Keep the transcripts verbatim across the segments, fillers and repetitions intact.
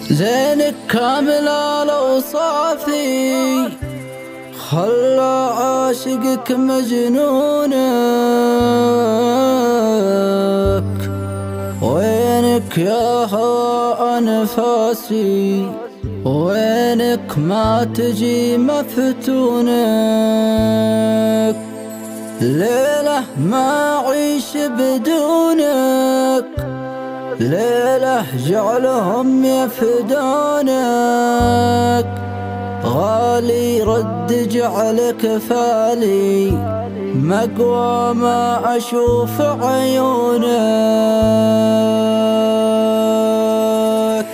زينك كامل الأوصافي خلى عاشقك مجنونك. وينك يا هوى أنفاسي، وينك ما تجي مفتونك. ليلة ما أعيش بدونك، ليلة جعلهم يفدونك. غالي رد جعلك فالي، مقوى ما أشوف عيونك.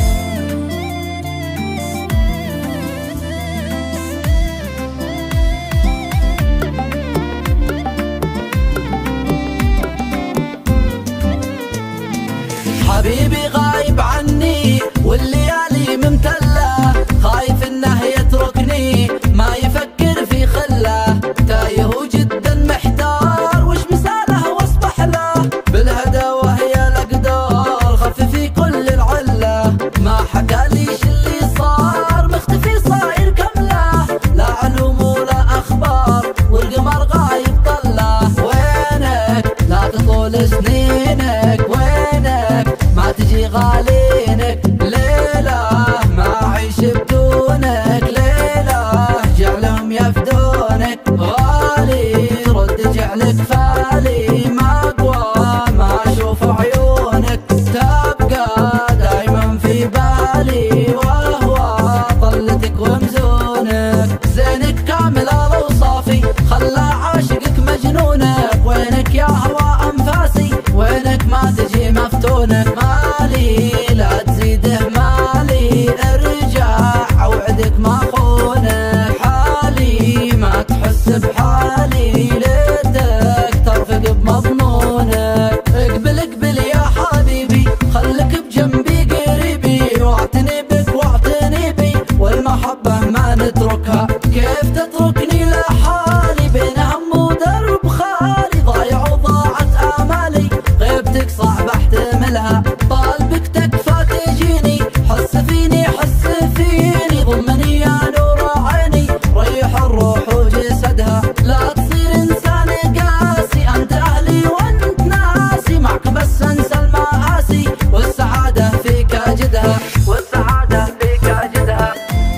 حبيبي غايب عني والليالي ممتلة، خايف انه يتركني ما يفكر في خله. تايه وجدا محتار وش مثاله واصبح له، بالهدى وهي الاقدار خففي كل العله. ما حكاليش اللي صار مختفي صاير كمله، لا علوم ولا اخبار والقمر غايب طله. وينك لا تطول سنينك، وينك ما تجي غالينك. ليلة ما أعيش بدونك، ليلة جعلهم يفدونك. غالي رد جعلك فالي، ما أقوى ما أشوف عيونك. تبقى دايما في بالي وهو طلتك ومزونك. زينك كامل الأوصافي خلى عاشقك مجنونك. وينك يا هوى أنفاسي، وينك ما تجي مفتونك. مالي لا تزيده مالي، ارجع اوعدك ما خونك. حالي ما تحس بحالي، ليتك ترفق بمضمونك. اقبل اقبل يا حبيبي خلك بجنبي قريبي، واعتني بك واعتني بي والمحبة ما نتركها. كيف تتركني لحالي بين هم ودرب خالي، ضايع وضاعت امالي غيبتك صعب احتملها. طالبك تكفى تجيني، حس فيني حس فيني، ضمني يا نور عيني ريح الروح وجسدها. لا تصير انسان قاسي، انت اهلي وانت ناسي، معك بس انسى المآسي والسعادة فيك اجدها، والسعادة فيك اجدها.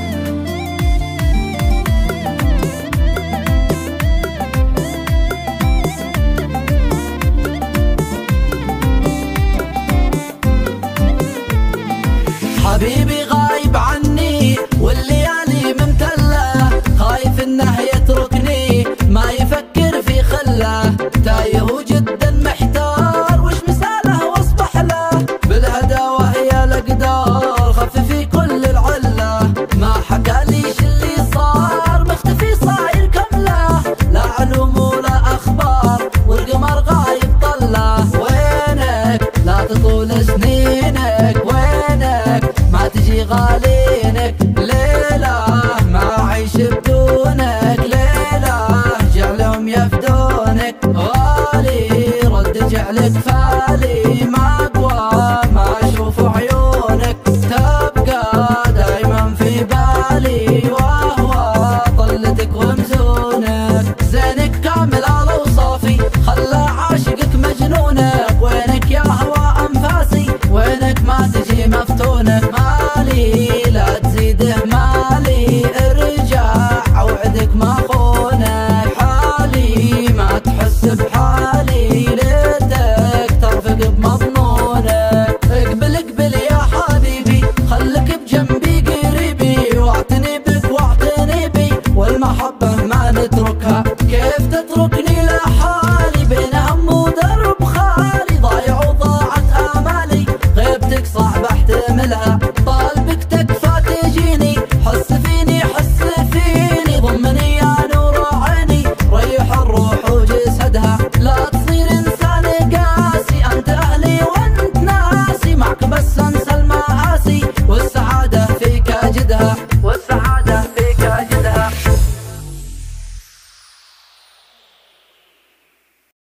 حبيبي غايب عني والليالي ممتلة، خايف انه يتركني ما يفكر في خله. تايه وجدا محتار وش مثاله واصبح له، بالهدى وهي الاقدار خففي كل العله. ما حكاليش اللي صار مختفي صاير كمله، لا علوم ولا اخبار والقمر غايب طله. وينك لا تطول سنينك، وينك ما تجي غالينك. ليلة ما أعيش بدونك، ليلة جعلهم يفدونك. غالي رد جعلك فالي، ما أقوى ما أشوف عيونك. تبقى دايما في بالي وهو طلتك ومزونك. زينك كامل الأوصافي خلى عاشقك مجنونك. وينك يا هوى أنفاسي، وينك ما تجي مفتونك.